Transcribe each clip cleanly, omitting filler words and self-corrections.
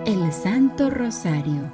El Santo Rosario.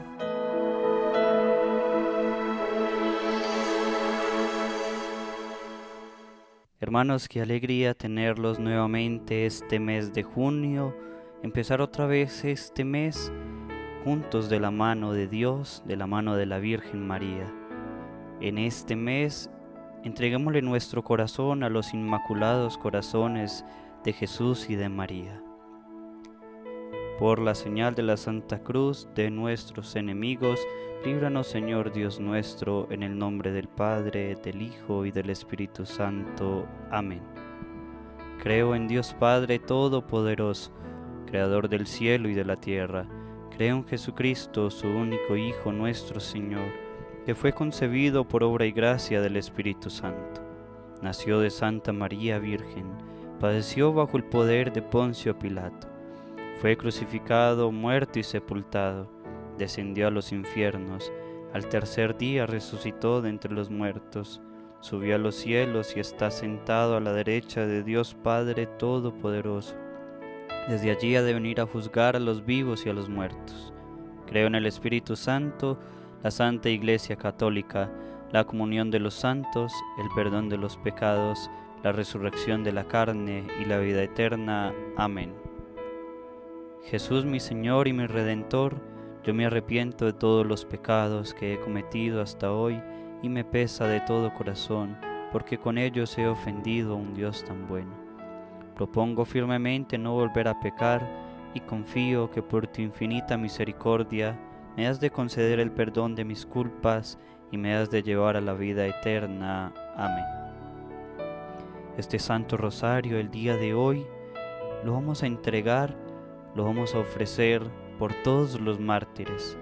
Hermanos, qué alegría tenerlos nuevamente este mes de junio, empezar otra vez este mes juntos de la mano de Dios, de la mano de la Virgen María. En este mes, entreguémosle nuestro corazón a los inmaculados corazones de Jesús y de María. Por la señal de la Santa Cruz de nuestros enemigos, líbranos, Señor Dios nuestro, en el nombre del Padre, del Hijo y del Espíritu Santo. Amén. Creo en Dios Padre Todopoderoso, Creador del cielo y de la tierra. Creo en Jesucristo, su único Hijo, nuestro Señor, que fue concebido por obra y gracia del Espíritu Santo. Nació de Santa María Virgen, padeció bajo el poder de Poncio Pilato. Fue crucificado, muerto y sepultado, descendió a los infiernos, al tercer día resucitó de entre los muertos, subió a los cielos y está sentado a la derecha de Dios Padre Todopoderoso. Desde allí ha de venir a juzgar a los vivos y a los muertos. Creo en el Espíritu Santo, la Santa Iglesia Católica, la comunión de los santos, el perdón de los pecados, la resurrección de la carne y la vida eterna. Amén. Jesús, mi Señor y mi Redentor, yo me arrepiento de todos los pecados que he cometido hasta hoy y me pesa de todo corazón, porque con ellos he ofendido a un Dios tan bueno. Propongo firmemente no volver a pecar y confío que por tu infinita misericordia me has de conceder el perdón de mis culpas y me has de llevar a la vida eterna. Amén. Este Santo Rosario, el día de hoy, lo vamos a entregar, lo vamos a ofrecer por todos los mártires,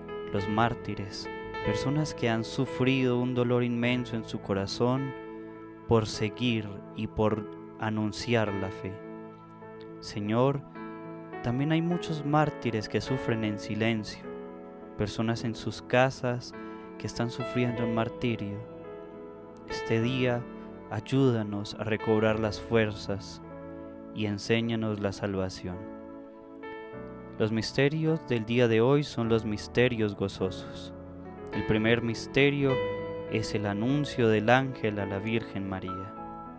personas que han sufrido un dolor inmenso en su corazón por seguir y por anunciar la fe. Señor, también hay muchos mártires que sufren en silencio, personas en sus casas que están sufriendo el martirio. Este día, ayúdanos a recobrar las fuerzas y enséñanos la salvación. Los misterios del día de hoy son los misterios gozosos. El primer misterio es el anuncio del ángel a la Virgen María.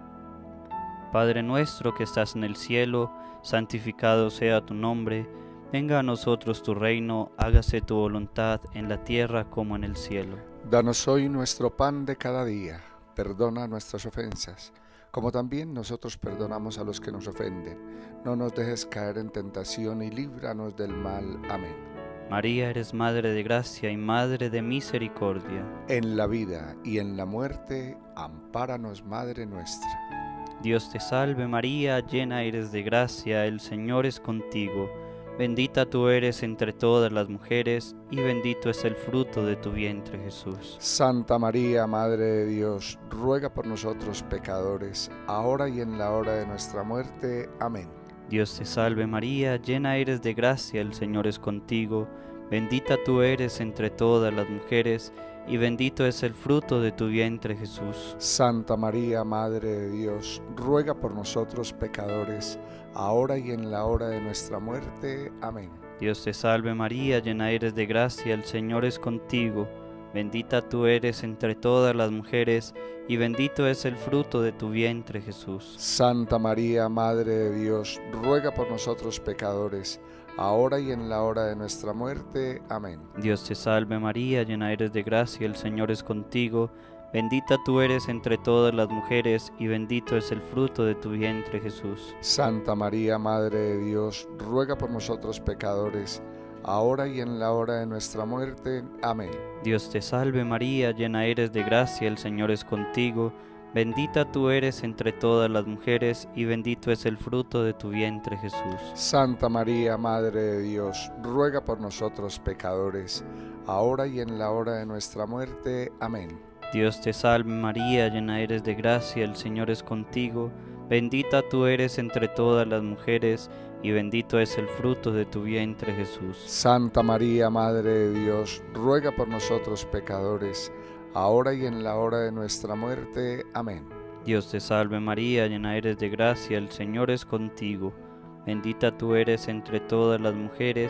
Padre nuestro que estás en el cielo, santificado sea tu nombre. Venga a nosotros tu reino, hágase tu voluntad en la tierra como en el cielo. Danos hoy nuestro pan de cada día. Perdona nuestras ofensas, como también nosotros perdonamos a los que nos ofenden. No nos dejes caer en tentación y líbranos del mal. Amén. María, eres Madre de gracia y Madre de misericordia. En la vida y en la muerte, ampáranos, Madre nuestra. Dios te salve María, llena eres de gracia, el Señor es contigo. Bendita tú eres entre todas las mujeres, y bendito es el fruto de tu vientre, Jesús. Santa María, Madre de Dios, ruega por nosotros pecadores, ahora y en la hora de nuestra muerte. Amén. Dios te salve María, llena eres de gracia, el Señor es contigo. Bendita tú eres entre todas las mujeres, y bendito es el fruto de tu vientre, Jesús. Santa María, Madre de Dios, ruega por nosotros pecadores, ahora y en la hora de nuestra muerte. Amén. Dios te salve María, llena eres de gracia, el Señor es contigo. Bendita tú eres entre todas las mujeres, y bendito es el fruto de tu vientre, Jesús. Santa María, Madre de Dios, ruega por nosotros pecadores, ahora y en la hora de nuestra muerte. Amén. Dios te salve María, llena eres de gracia, el Señor es contigo. Bendita tú eres entre todas las mujeres, y bendito es el fruto de tu vientre, Jesús. Santa María, Madre de Dios, ruega por nosotros pecadores, ahora y en la hora de nuestra muerte. Amén. Dios te salve María, llena eres de gracia, el Señor es contigo. Bendita tú eres entre todas las mujeres, y bendito es el fruto de tu vientre, Jesús. Santa María, Madre de Dios, ruega por nosotros pecadores, ahora y en la hora de nuestra muerte. Amén. Dios te salve María, llena eres de gracia, el Señor es contigo. Bendita tú eres entre todas las mujeres, y bendito es el fruto de tu vientre, Jesús. Santa María, Madre de Dios, ruega por nosotros pecadores, ahora y en la hora de nuestra muerte. Amén. Dios te salve María, llena eres de gracia, el Señor es contigo. Bendita tú eres entre todas las mujeres,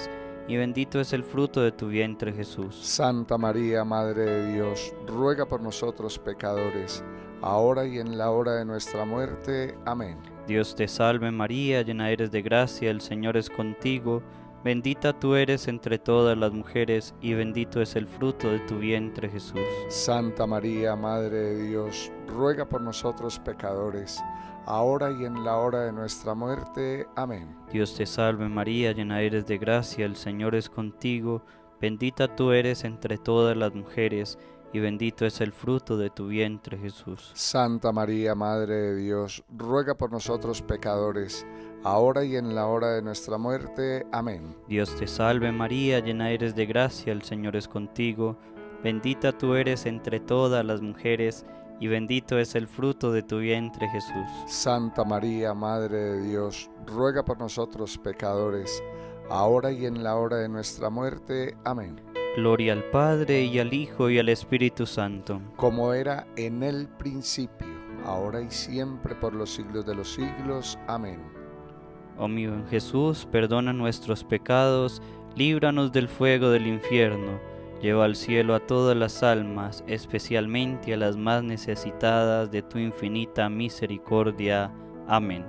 y bendito es el fruto de tu vientre, Jesús. Santa María, Madre de Dios, ruega por nosotros pecadores, ahora y en la hora de nuestra muerte. Amén. Dios te salve María, llena eres de gracia, el Señor es contigo, bendita tú eres entre todas las mujeres, y bendito es el fruto de tu vientre, Jesús. Santa María, Madre de Dios, ruega por nosotros pecadores, ahora y en la hora de nuestra muerte. Amén. Dios te salve María, llena eres de gracia, el Señor es contigo, bendita tú eres entre todas las mujeres, y bendito es el fruto de tu vientre, Jesús. Santa María, Madre de Dios, ruega por nosotros pecadores, ahora y en la hora de nuestra muerte. Amén. Dios te salve María, llena eres de gracia, el Señor es contigo, bendita tú eres entre todas las mujeres, y bendito es el fruto de tu vientre, Jesús. Santa María, Madre de Dios, ruega por nosotros pecadores, ahora y en la hora de nuestra muerte. Amén. Gloria al Padre, y al Hijo, y al Espíritu Santo. Como era en el principio, ahora y siempre, por los siglos de los siglos. Amén. Oh mi buen Jesús, perdona nuestros pecados, líbranos del fuego del infierno, lleva al cielo a todas las almas, especialmente a las más necesitadas de tu infinita misericordia. Amén.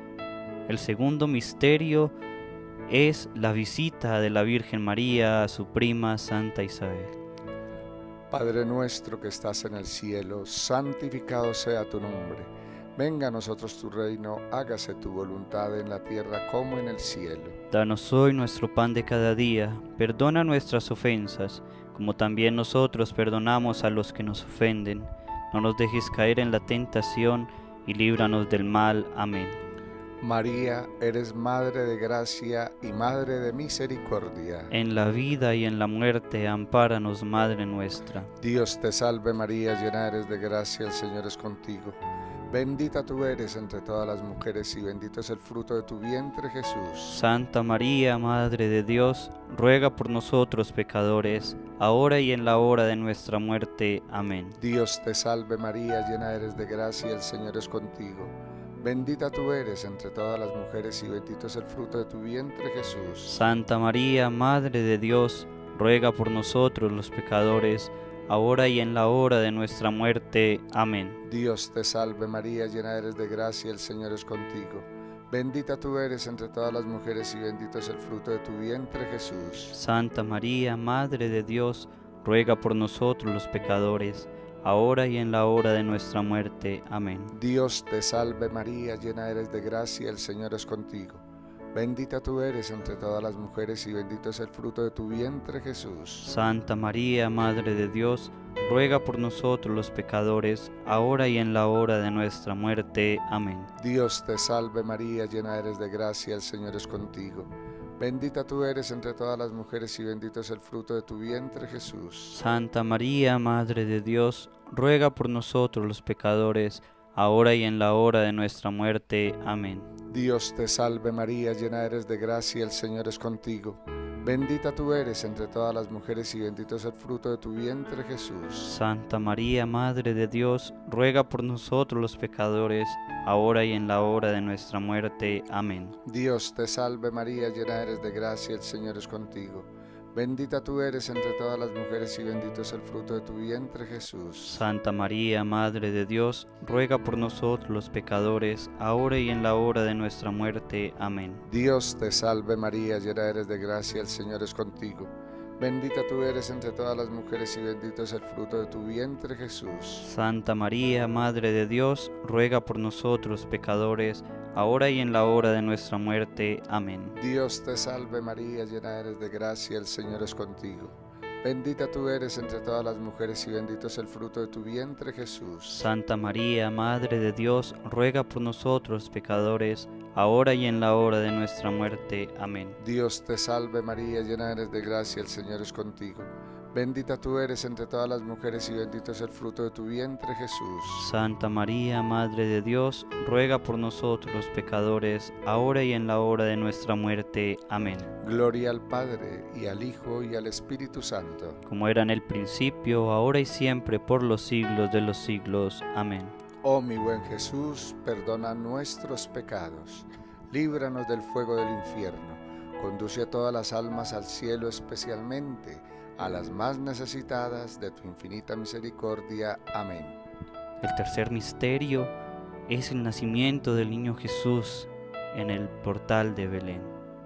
El segundo misterio es la visita de la Virgen María a su prima Santa Isabel. Padre nuestro que estás en el cielo, santificado sea tu nombre. Venga a nosotros tu reino, hágase tu voluntad en la tierra como en el cielo. Danos hoy nuestro pan de cada día, perdona nuestras ofensas, como también nosotros perdonamos a los que nos ofenden. No nos dejes caer en la tentación, y líbranos del mal. Amén. María, eres Madre de gracia y Madre de misericordia. En la vida y en la muerte, ampáranos, Madre nuestra. Dios te salve María, llena eres de gracia, el Señor es contigo. Bendita tú eres entre todas las mujeres, y bendito es el fruto de tu vientre, Jesús. Santa María, Madre de Dios, ruega por nosotros pecadores, ahora y en la hora de nuestra muerte. Amén. Dios te salve María, llena eres de gracia, el Señor es contigo. Bendita tú eres entre todas las mujeres, y bendito es el fruto de tu vientre, Jesús. Santa María, Madre de Dios, ruega por nosotros los pecadores, ahora y en la hora de nuestra muerte. Amén. Dios te salve María, llena eres de gracia, el Señor es contigo. Bendita tú eres entre todas las mujeres, y bendito es el fruto de tu vientre, Jesús. Santa María, Madre de Dios, ruega por nosotros los pecadores, ahora y en la hora de nuestra muerte. Amén. Dios te salve María, llena eres de gracia, el Señor es contigo. Bendita tú eres entre todas las mujeres, y bendito es el fruto de tu vientre, Jesús. Santa María, Madre de Dios, ruega por nosotros los pecadores, ahora y en la hora de nuestra muerte. Amén. Dios te salve María, llena eres de gracia, el Señor es contigo. Bendita tú eres entre todas las mujeres, y bendito es el fruto de tu vientre, Jesús. Santa María, Madre de Dios, ruega por nosotros los pecadores, ahora y en la hora de nuestra muerte. Amén. Dios te salve María, llena eres de gracia, el Señor es contigo. Bendita tú eres entre todas las mujeres, y bendito es el fruto de tu vientre, Jesús. Santa María, Madre de Dios, ruega por nosotros los pecadores, ahora y en la hora de nuestra muerte. Amén. Dios te salve María, llena eres de gracia, el Señor es contigo. Bendita tú eres entre todas las mujeres, y bendito es el fruto de tu vientre, Jesús. Santa María, Madre de Dios, ruega por nosotros los pecadores, ahora y en la hora de nuestra muerte. Amén. Dios te salve María, llena eres de gracia, el Señor es contigo. Bendita tú eres entre todas las mujeres, y bendito es el fruto de tu vientre, Jesús. Santa María, Madre de Dios, ruega por nosotros pecadores, ahora y en la hora de nuestra muerte. Amén. Dios te salve María, llena eres de gracia, el Señor es contigo. Bendita tú eres entre todas las mujeres, y bendito es el fruto de tu vientre, Jesús. Santa María, Madre de Dios, ruega por nosotros pecadores, ahora y en la hora de nuestra muerte. Amén. Dios te salve María, llena eres de gracia, el Señor es contigo. Bendita tú eres entre todas las mujeres, y bendito es el fruto de tu vientre, Jesús. Santa María, Madre de Dios, ruega por nosotros los pecadores, ahora y en la hora de nuestra muerte. Amén. Gloria al Padre, y al Hijo, y al Espíritu Santo. Como era en el principio, ahora y siempre, por los siglos de los siglos. Amén. Oh mi buen Jesús, perdona nuestros pecados, líbranos del fuego del infierno, Conduce a todas las almas al cielo, especialmente a las más necesitadas de tu infinita misericordia. Amén. El tercer misterio es el nacimiento del niño Jesús en el portal de Belén.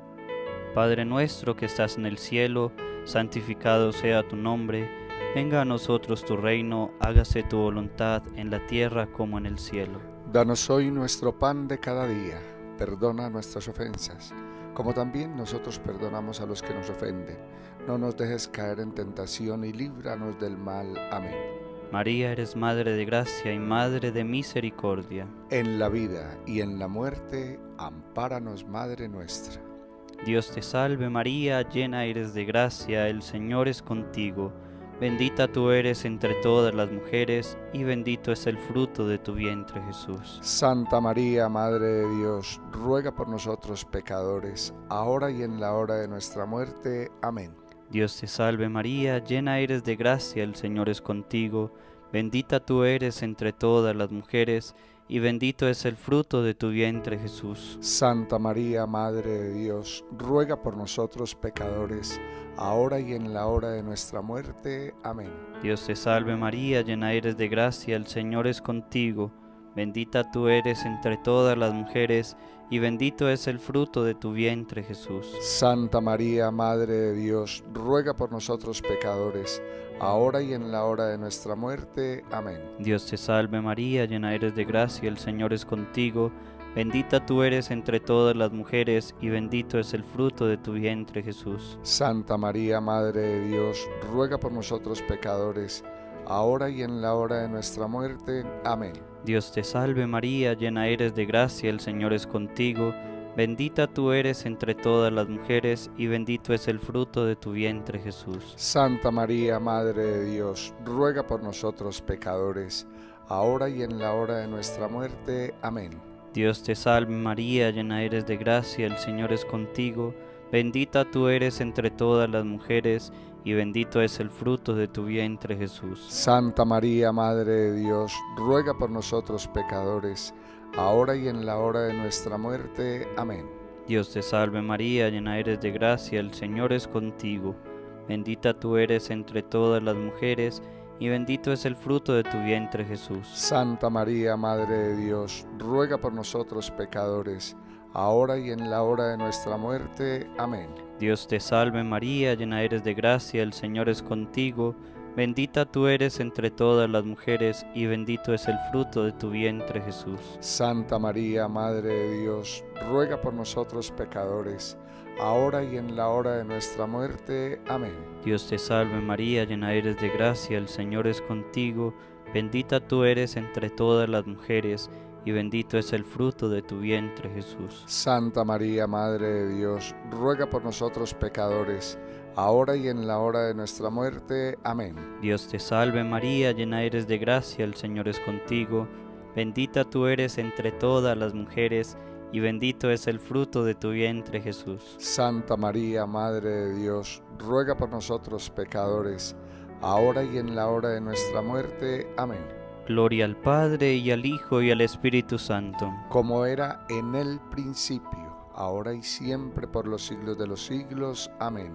Padre nuestro que estás en el cielo, santificado sea tu nombre. Venga a nosotros tu reino, hágase tu voluntad en la tierra como en el cielo. Danos hoy nuestro pan de cada día. Perdona nuestras ofensas, como también nosotros perdonamos a los que nos ofenden. No nos dejes caer en tentación y líbranos del mal. Amén. María, eres Madre de gracia y Madre de misericordia. En la vida y en la muerte, ampáranos, Madre nuestra. Dios te salve María, llena eres de gracia, el Señor es contigo. Bendita tú eres entre todas las mujeres, y bendito es el fruto de tu vientre, Jesús. Santa María, Madre de Dios, ruega por nosotros pecadores, ahora y en la hora de nuestra muerte. Amén. Dios te salve María, llena eres de gracia, el Señor es contigo. Bendita tú eres entre todas las mujeres, y bendito es el fruto de tu vientre, Jesús. Santa María, Madre de Dios, ruega por nosotros pecadores, ahora y en la hora de nuestra muerte. Amén. Dios te salve María, llena eres de gracia, el Señor es contigo. Bendita tú eres entre todas las mujeres, y bendito es el fruto de tu vientre, Jesús. Santa María, Madre de Dios, ruega por nosotros pecadores, ahora y en la hora de nuestra muerte. Amén. Dios te salve María, llena eres de gracia, el Señor es contigo. Bendita tú eres entre todas las mujeres, y bendito es el fruto de tu vientre, Jesús. Santa María, Madre de Dios, ruega por nosotros pecadores, ahora y en la hora de nuestra muerte. Amén. Dios te salve María, llena eres de gracia, el Señor es contigo. Bendita tú eres entre todas las mujeres, y bendito es el fruto de tu vientre, Jesús. Santa María, Madre de Dios, ruega por nosotros pecadores, ahora y en la hora de nuestra muerte. Amén. Dios te salve María, llena eres de gracia, el Señor es contigo. Bendita tú eres entre todas las mujeres, y bendito es el fruto de tu vientre, Jesús. Santa María, Madre de Dios, ruega por nosotros pecadores, ahora y en la hora de nuestra muerte. Amén. Dios te salve María, llena eres de gracia, el Señor es contigo. Bendita tú eres entre todas las mujeres, y bendito es el fruto de tu vientre, Jesús. Santa María, Madre de Dios, ruega por nosotros pecadores, ahora y en la hora de nuestra muerte. Amén. Dios te salve María, llena eres de gracia, el Señor es contigo. Bendita tú eres entre todas las mujeres, y bendito es el fruto de tu vientre, Jesús. Santa María, Madre de Dios, ruega por nosotros pecadores, ahora y en la hora de nuestra muerte. Amén. Dios te salve María, llena eres de gracia, el Señor es contigo. Bendita tú eres entre todas las mujeres, y bendito es el fruto de tu vientre, Jesús. Santa María, Madre de Dios, ruega por nosotros pecadores, ahora y en la hora de nuestra muerte. Amén. Dios te salve María, llena eres de gracia, el Señor es contigo. Bendita tú eres entre todas las mujeres, y bendito es el fruto de tu vientre, Jesús. Santa María, Madre de Dios, ruega por nosotros pecadores, ahora y en la hora de nuestra muerte. Amén. Gloria al Padre, y al Hijo, y al Espíritu Santo. Como era en el principio, ahora y siempre, por los siglos de los siglos. Amén.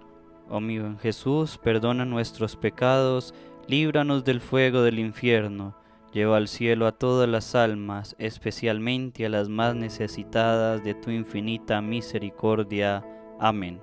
Oh mi buen Jesús, perdona nuestros pecados, líbranos del fuego del infierno, lleva al cielo a todas las almas, especialmente a las más necesitadas de tu infinita misericordia. Amén.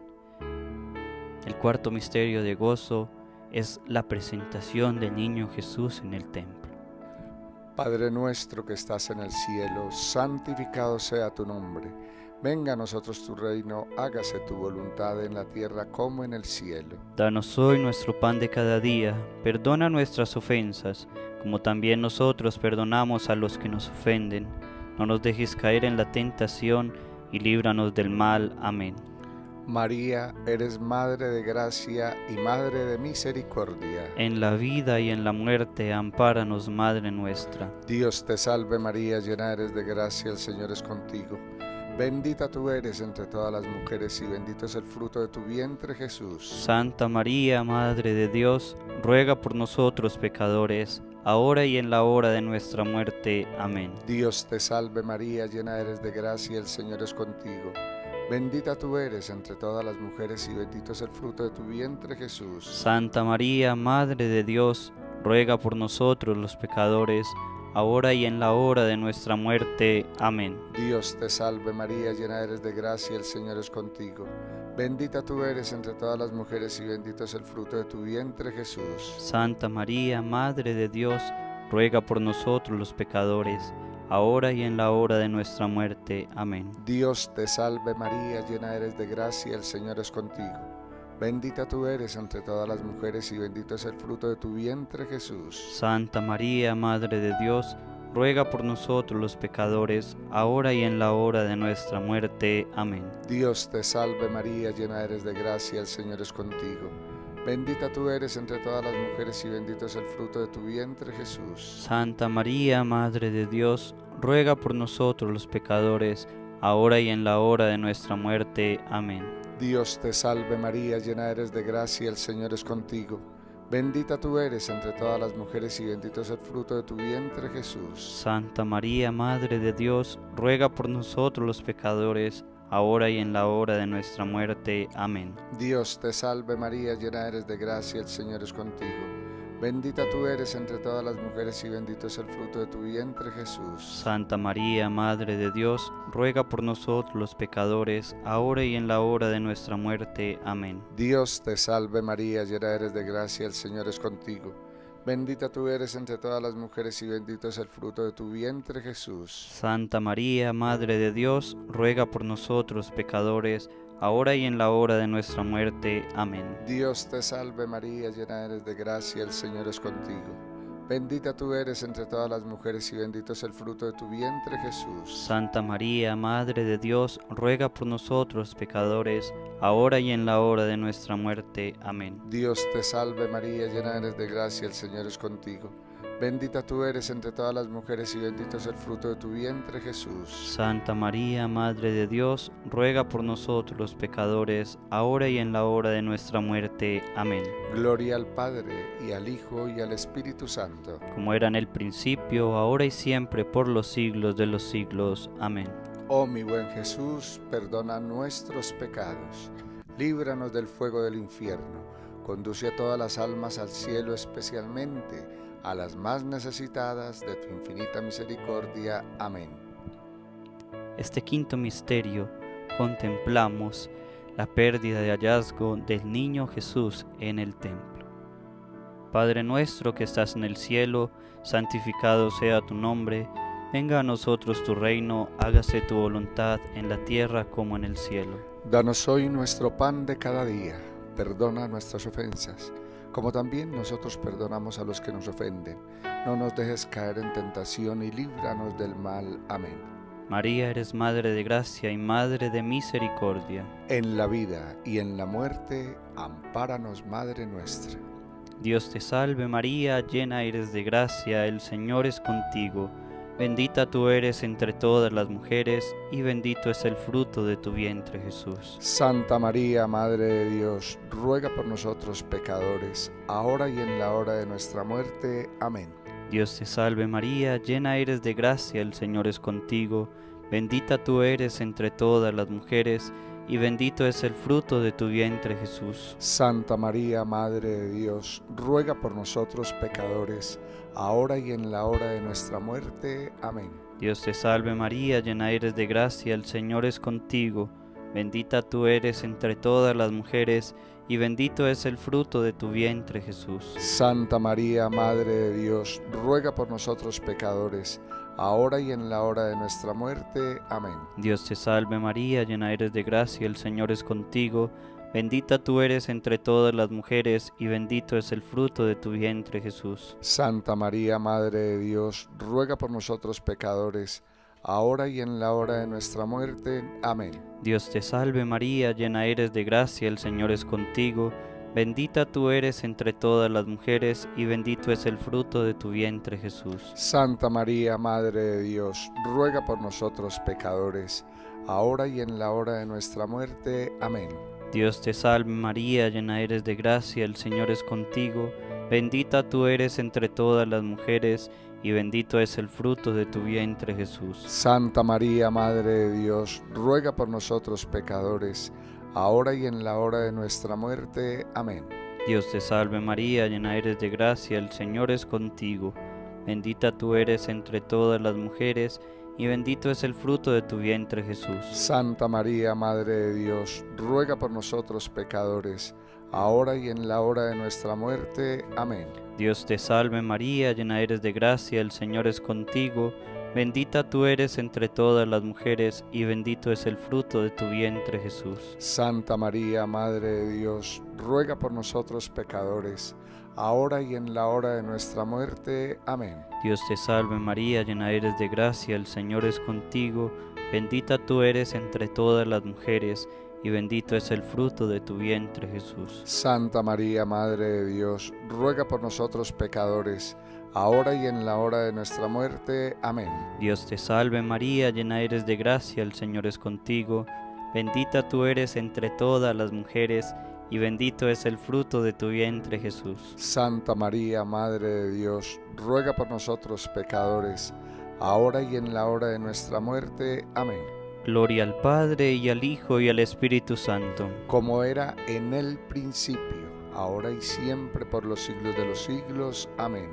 El cuarto misterio de gozo es la presentación del niño Jesús en el templo. Padre nuestro que estás en el cielo, santificado sea tu nombre. Venga a nosotros tu reino, hágase tu voluntad en la tierra como en el cielo. Danos hoy nuestro pan de cada día, perdona nuestras ofensas, como también nosotros perdonamos a los que nos ofenden. No nos dejes caer en la tentación, y líbranos del mal. Amén. María, eres Madre de gracia y Madre de misericordia. En la vida y en la muerte, ampáranos, Madre nuestra. Dios te salve María, llena eres de gracia, el Señor es contigo. Bendita tú eres entre todas las mujeres, y bendito es el fruto de tu vientre, Jesús. Santa María, Madre de Dios, ruega por nosotros pecadores, ahora y en la hora de nuestra muerte. Amén. Dios te salve María, llena eres de gracia, el Señor es contigo. Bendita tú eres entre todas las mujeres y bendito es el fruto de tu vientre, Jesús. Santa María, Madre de Dios, ruega por nosotros los pecadores, ahora y en la hora de nuestra muerte. Amén. Dios te salve María, llena eres de gracia, el Señor es contigo. Bendita tú eres entre todas las mujeres y bendito es el fruto de tu vientre, Jesús. Santa María, Madre de Dios, ruega por nosotros los pecadores, ahora y en la hora de nuestra muerte. Amén. Dios te salve María, llena eres de gracia, el Señor es contigo. Bendita tú eres entre todas las mujeres y bendito es el fruto de tu vientre, Jesús. Santa María, Madre de Dios, ruega por nosotros los pecadores, ahora y en la hora de nuestra muerte. Amén. Dios te salve María, llena eres de gracia, el Señor es contigo. Bendita tú eres entre todas las mujeres y bendito es el fruto de tu vientre, Jesús. Santa María, Madre de Dios, ruega por nosotros los pecadores, ahora y en la hora de nuestra muerte. Amén. Dios te salve María, llena eres de gracia, el Señor es contigo. Bendita tú eres entre todas las mujeres y bendito es el fruto de tu vientre, Jesús. Santa María, Madre de Dios, ruega por nosotros los pecadores, ahora y en la hora de nuestra muerte. Amén. Dios te salve María, llena eres de gracia, el Señor es contigo. Bendita tú eres entre todas las mujeres y bendito es el fruto de tu vientre, Jesús. Santa María, Madre de Dios, ruega por nosotros los pecadores, ahora y en la hora de nuestra muerte. Amén. Dios te salve María, llena eres de gracia, el Señor es contigo. Bendita tú eres entre todas las mujeres y bendito es el fruto de tu vientre, Jesús. Santa María, Madre de Dios, ruega por nosotros pecadores, ahora y en la hora de nuestra muerte. Amén. Dios te salve María, llena eres de gracia, el Señor es contigo. Bendita tú eres entre todas las mujeres y bendito es el fruto de tu vientre, Jesús. Santa María, Madre de Dios, ruega por nosotros pecadores, ahora y en la hora de nuestra muerte. Amén. Dios te salve María, llena eres de gracia, el Señor es contigo. Bendita tú eres entre todas las mujeres y bendito es el fruto de tu vientre, Jesús. Santa María, Madre de Dios, ruega por nosotros los pecadores, ahora y en la hora de nuestra muerte. Amén. Gloria al Padre, y al Hijo, y al Espíritu Santo. Como era en el principio, ahora y siempre, por los siglos de los siglos. Amén. Oh mi buen Jesús, perdona nuestros pecados, líbranos del fuego del infierno, conduce a todas las almas al cielo, especialmente a las más necesitadas de tu infinita misericordia. Amén. Este quinto misterio contemplamos la pérdida de hallazgo del niño Jesús en el templo. Padre nuestro que estás en el cielo, santificado sea tu nombre, venga a nosotros tu reino, hágase tu voluntad en la tierra como en el cielo. Danos hoy nuestro pan de cada día, perdona nuestras ofensas, como también nosotros perdonamos a los que nos ofenden. No nos dejes caer en tentación y líbranos del mal. Amén. María, eres Madre de gracia y Madre de misericordia. En la vida y en la muerte, ampáranos, Madre nuestra. Dios te salve María, llena eres de gracia, el Señor es contigo. Bendita tú eres entre todas las mujeres, y bendito es el fruto de tu vientre, Jesús. Santa María, Madre de Dios, ruega por nosotros pecadores, ahora y en la hora de nuestra muerte. Amén. Dios te salve María, llena eres de gracia, el Señor es contigo. Bendita tú eres entre todas las mujeres, y bendito es el fruto de tu vientre, Jesús. Santa María, Madre de Dios, ruega por nosotros pecadores, ahora y en la hora de nuestra muerte. Amén. Dios te salve María, llena eres de gracia, el Señor es contigo. Bendita tú eres entre todas las mujeres, y bendito es el fruto de tu vientre, Jesús. Santa María, Madre de Dios, ruega por nosotros pecadores, ahora y en la hora de nuestra muerte. Amén. Dios te salve María, llena eres de gracia, el Señor es contigo. Bendita tú eres entre todas las mujeres, y bendito es el fruto de tu vientre, Jesús. Santa María, Madre de Dios, ruega por nosotros pecadores, ahora y en la hora de nuestra muerte. Amén. Dios te salve María, llena eres de gracia, el Señor es contigo. Bendita tú eres entre todas las mujeres, y bendito es el fruto de tu vientre, Jesús. Santa María, Madre de Dios, ruega por nosotros pecadores, ahora y en la hora de nuestra muerte. Amén. Dios te salve María, llena eres de gracia, el Señor es contigo. Bendita tú eres entre todas las mujeres, y bendito es el fruto de tu vientre, Jesús. Santa María, Madre de Dios, ruega por nosotros pecadores, ahora y en la hora de nuestra muerte. Amén. Dios te salve María, llena eres de gracia, el Señor es contigo. Bendita tú eres entre todas las mujeres, y bendito es el fruto de tu vientre, Jesús. Santa María, Madre de Dios, ruega por nosotros pecadores, ahora y en la hora de nuestra muerte. Amén. Dios te salve María, llena eres de gracia, el Señor es contigo. Bendita tú eres entre todas las mujeres, y bendito es el fruto de tu vientre, Jesús. Santa María, Madre de Dios, ruega por nosotros pecadores, ahora y en la hora de nuestra muerte. Amén. Dios te salve María, llena eres de gracia, el Señor es contigo. Bendita tú eres entre todas las mujeres, y bendito es el fruto de tu vientre, Jesús. Santa María, Madre de Dios, ruega por nosotros pecadores, ahora y en la hora de nuestra muerte. Amén. Dios te salve María, llena eres de gracia, el Señor es contigo. Bendita tú eres entre todas las mujeres, y bendito es el fruto de tu vientre, Jesús. Santa María, Madre de Dios, ruega por nosotros pecadores, ahora y en la hora de nuestra muerte. Amén. Gloria al Padre, y al Hijo, y al Espíritu Santo. Como era en el principio, ahora y siempre, por los siglos de los siglos. Amén.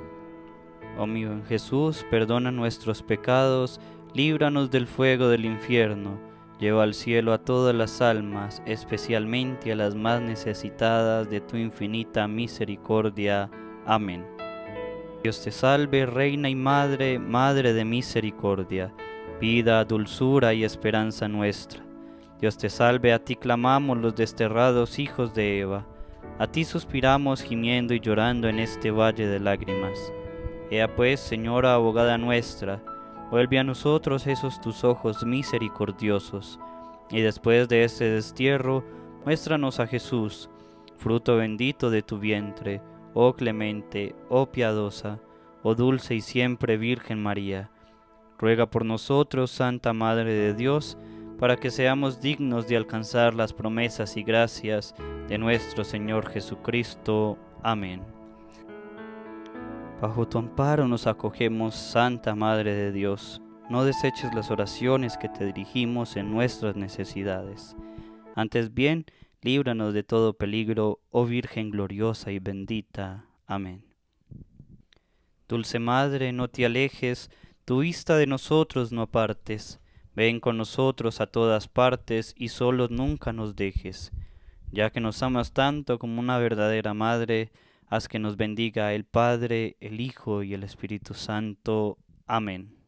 Oh mi buen Jesús, perdona nuestros pecados, líbranos del fuego del infierno, lleva al cielo a todas las almas, especialmente a las más necesitadas de tu infinita misericordia. Amén. Dios te salve, Reina y Madre, Madre de misericordia, vida, dulzura y esperanza nuestra. Dios te salve, a ti clamamos los desterrados hijos de Eva, a ti suspiramos gimiendo y llorando en este valle de lágrimas. Ea pues, Señora abogada nuestra, vuelve a nosotros esos tus ojos misericordiosos, y después de este destierro, muéstranos a Jesús, fruto bendito de tu vientre, oh clemente, oh piadosa, oh dulce y siempre Virgen María. Ruega por nosotros, Santa Madre de Dios, para que seamos dignos de alcanzar las promesas y gracias de nuestro Señor Jesucristo. Amén. Bajo tu amparo nos acogemos, Santa Madre de Dios. No deseches las oraciones que te dirigimos en nuestras necesidades. Antes bien, líbranos de todo peligro, oh Virgen gloriosa y bendita. Amén. Dulce Madre, no te alejes, tu vista de nosotros no apartes. Ven con nosotros a todas partes y solos nunca nos dejes. Ya que nos amas tanto como una verdadera madre, haz que nos bendiga el Padre, el Hijo y el Espíritu Santo. Amén.